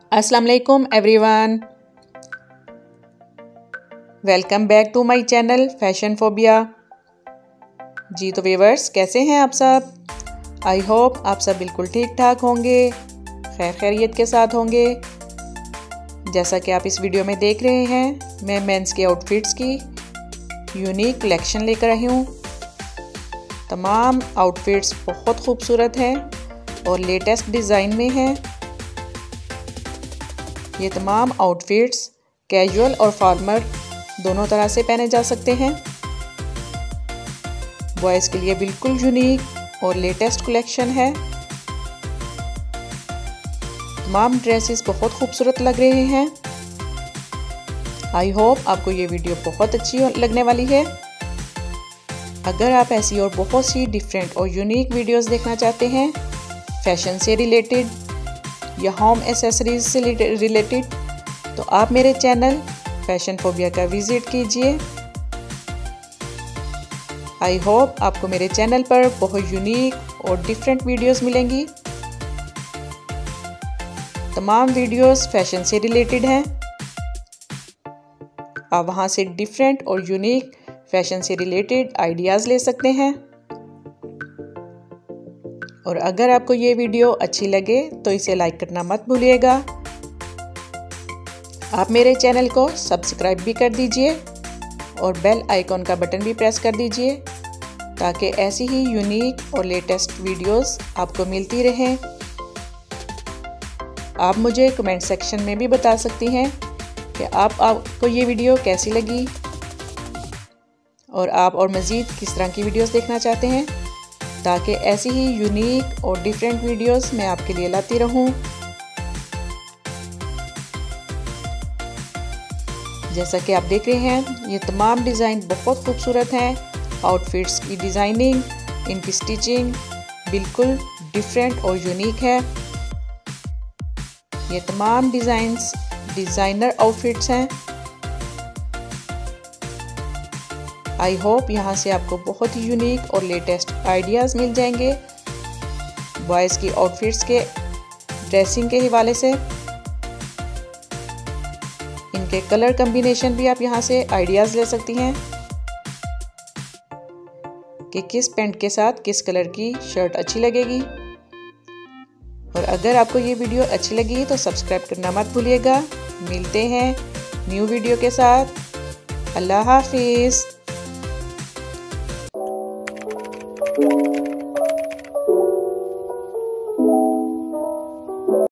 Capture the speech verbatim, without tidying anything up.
अस्सलाम वालेकुम everyone, welcome back to my channel fashion phobia. जी तो व्यूअर्स, कैसे हैं आप सब? आई होप आप सब बिल्कुल ठीक ठाक होंगे, खैर खैरियत के साथ होंगे। जैसा कि आप इस वीडियो में देख रहे हैं, मैं मेंस के आउटफिट्स की यूनिक कलेक्शन लेकर आई हूँ। तमाम आउटफिट्स बहुत खूबसूरत हैं और लेटेस्ट डिज़ाइन में हैं। ये तमाम आउटफिट्स कैजुअल और फॉर्मल दोनों तरह से पहने जा सकते हैं। बॉयज़ के लिए बिल्कुल यूनिक और लेटेस्ट कलेक्शन है। तमाम ड्रेसेस बहुत खूबसूरत लग रहे हैं। आई होप आपको ये वीडियो बहुत अच्छी लगने वाली है। अगर आप ऐसी और बहुत सी डिफरेंट और यूनिक वीडियोस देखना चाहते हैं, फैशन से रिलेटेड या होम एसेसरीज से रिलेटेड, तो आप मेरे चैनल फैशन फोबिया का विजिट कीजिए। आई होप आपको मेरे चैनल पर बहुत यूनिक और डिफरेंट वीडियोस मिलेंगी। तमाम वीडियोस फैशन से रिलेटेड हैं। आप वहां से डिफरेंट और यूनिक फैशन से रिलेटेड आइडियाज़ ले सकते हैं। और अगर आपको ये वीडियो अच्छी लगे तो इसे लाइक करना मत भूलिएगा। आप मेरे चैनल को सब्सक्राइब भी कर दीजिए और बेल आइकॉन का बटन भी प्रेस कर दीजिए, ताकि ऐसी ही यूनिक और लेटेस्ट वीडियोस आपको मिलती रहें। आप मुझे कमेंट सेक्शन में भी बता सकती हैं कि आप आपको ये वीडियो कैसी लगी और आप और मज़ीद किस तरह की वीडियोस देखना चाहते हैं, ताकि ऐसी ही यूनिक और डिफरेंट वीडियोस मैं आपके लिए लाती रहूं। जैसा कि आप देख रहे हैं, ये तमाम डिज़ाइन बहुत खूबसूरत हैं। आउटफिट्स की डिज़ाइनिंग, इनकी स्टिचिंग बिल्कुल डिफरेंट और यूनिक है। ये तमाम डिज़ाइंस डिज़ाइनर आउटफिट्स हैं। आई होप यहाँ से आपको बहुत ही यूनिक और लेटेस्ट आइडियाज़ मिल जाएंगे बॉयज़ की आउटफिट्स के ड्रेसिंग के हवाले से। इनके कलर कॉम्बिनेशन भी आप यहाँ से आइडियाज़ ले सकती हैं कि किस पैंट के साथ किस कलर की शर्ट अच्छी लगेगी। और अगर आपको ये वीडियो अच्छी लगी तो सब्सक्राइब करना मत भूलिएगा। मिलते हैं न्यू वीडियो के साथ। अल्लाह हाफिज़।